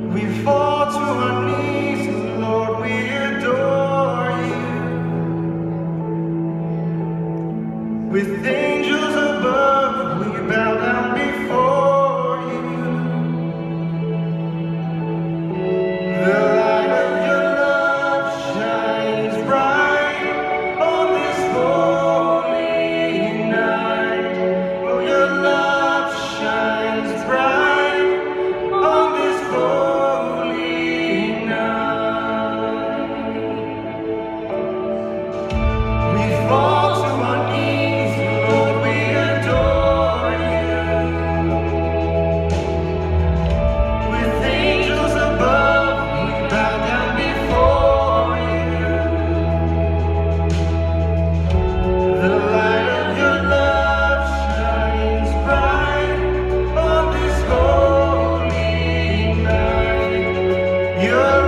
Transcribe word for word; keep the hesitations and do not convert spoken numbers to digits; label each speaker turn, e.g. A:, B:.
A: We fall to our knees, Lord, we adore you. With angels above, we bow down before you. The light of your love shines bright on this holy night. Oh, your love shines bright on this holy night. We fall to our knees, Lord, we adore you. With angels above, we bow down before you. The light of your love shines bright on this holy night. Your